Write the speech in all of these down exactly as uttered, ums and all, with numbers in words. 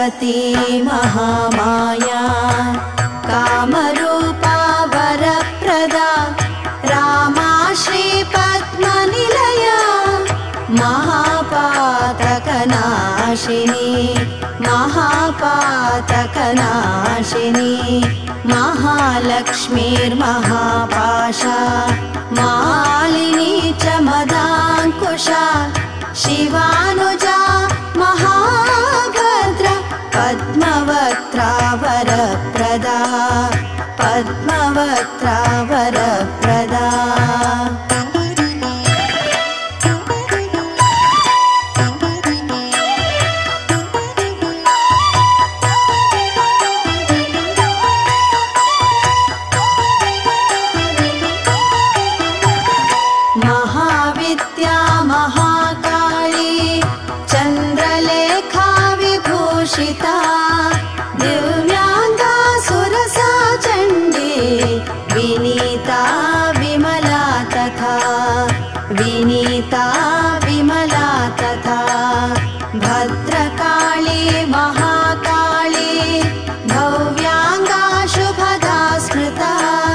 सरस्वती महामाया कामरूपा वरप्रदा रामा श्रीपद्मनिलया महापातकनाशिनी महापातकनाशिनी महालक्ष्मीर्महापाशा मालिनी च मदाङ्कुशा शिवानुजा महाभद्र पद्मवक्त्रा वरप्रदा पद्मवक्त्रा वरप्रदा महाविद्या महाकाली चन्द्रलेखा विभूषिता दिव्यांगा सुरसा चण्डी विनीता विमला तथा विनीता विमला तथा भद्रकाली महाकाली भव्यांगा शुभदा स्मृता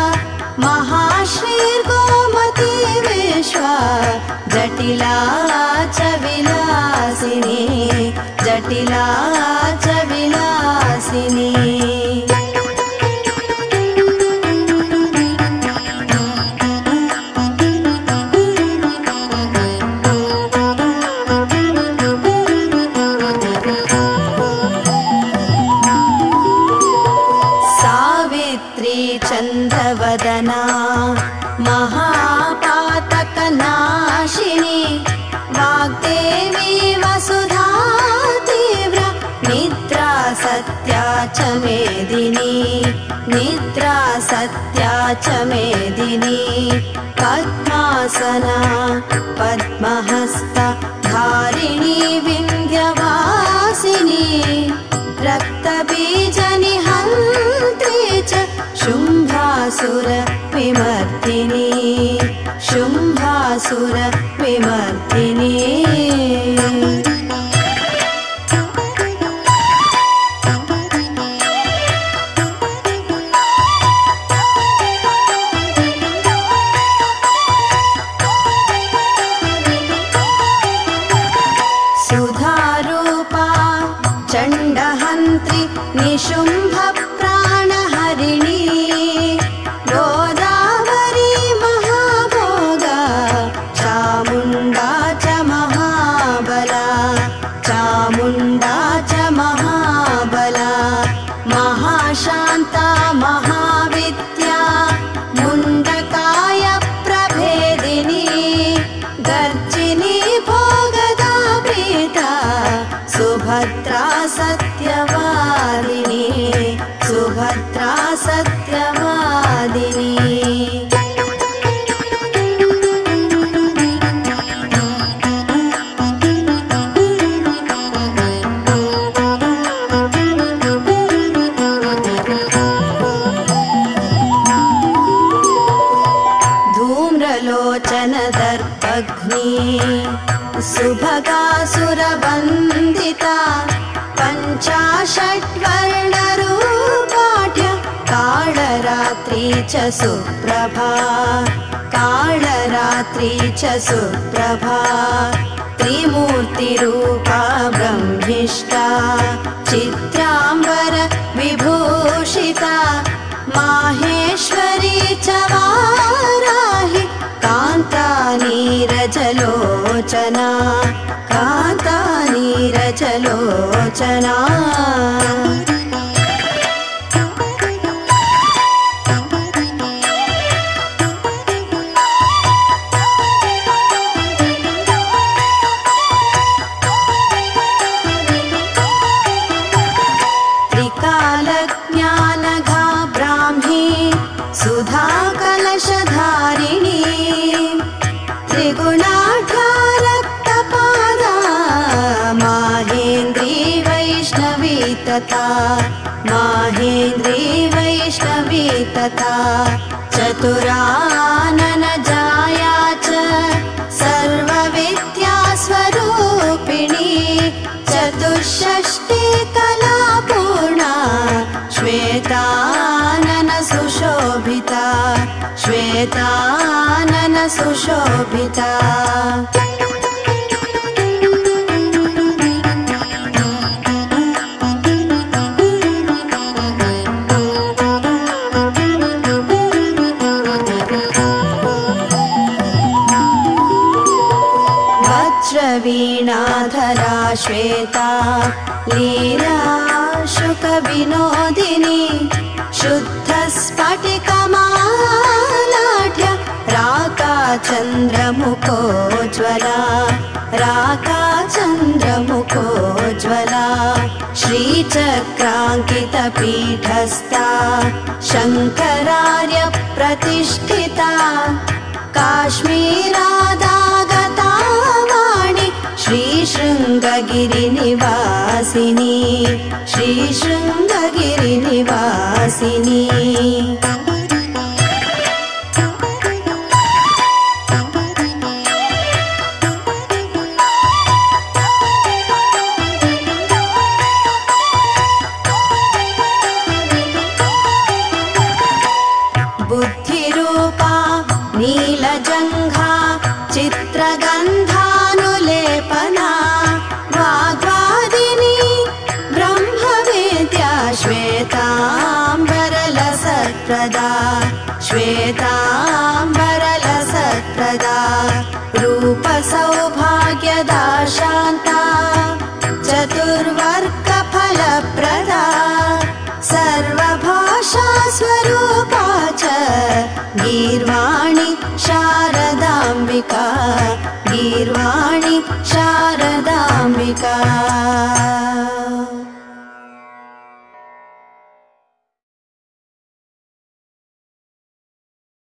महाश्रीर्गोमती विश्वा जटिला च विलासिनी जटिला च विलासिनी सावित्री चन्द्रवदना महापातकनाशिनी वाग्देवी वसुधा तीव्र निद्रा सत्या च मेदिनी निद्रा सत्या च मेदिनी पद्मासना पद्महस्ता धारिणी विन्ध्यवासिनी रक्तबीजनिहन्त्री च शुम्भासुर विमर्दिनी शुम्भासुर विमर्दिनी सुधारूपा चण्डहन्त्री निशुम्भ प्राणहरिणी गोदावरी महाभोगा चामुण्डा च महाबला चामुण्डा च महाबला महाशान्ता महाविद्या मुण्डकाय प्रभेदिनी गर्जिनी भोगदा प्रीता सुभद्रा सत्यवादिनी सुभद्रा सत्यवादिनी धूम्रलोचन दर्पघ्नी सुभगासुरवन्दिता पञ्चाशट्वर्णरूपाढ्य कालरात्रि च सुप्रभा कालरात्रि च सुप्रभा त्रिमूर्तिरूपा ब्रह्मिष्टा चित्राम्बर विभूषिता माहेश्वरी च वाराहि कान्ता नीरजलोचना कान्ता नीरजलोचना त्रिकालज्ञानघा ब्राह्मी सुधा कलशधारिणी त्रिगुणाढ्या रक्तपादा माहेन्द्री वैष्णवी तथा माहेन्द्री वैष्णवी तथा चतुरानन जाया च सर्वविद्या स्वरूपिणी चतुष्षष्टि कला श्वेतानन सुशोभिता वज्रवीणाधरा श्वेता लीला शुकविनोदिनी शुद्धस्फटिकमालाढ्य राकाचन्द्रमुखोज्ज्वला राकाचन्द्रमुखोज्ज्वला श्रीचक्राङ्कितपीठस्था शङ्करार्य प्रतिष्ठिता काश्मीरादागता वाणी श्रीशृङ्गगिरिनिवासिनी श्रीशृङ्गगिरिनिवासिनी बुद्धिरूपा नीलजङ्घा चित्रगन्धानुलेपना वाग्वादिनी ब्रह्मवेद्या श्वेताम्बरलसत्प्रदा श्वेताम्बरलसत्प्रदा रूपसौभाग्यदा शान्ता चतुर्वर्गफलप्रदा सर्वभाषा स्वरूपा च गीर्वाणी शारदाम्बिका गीर्वाणी शारदाम्बिका।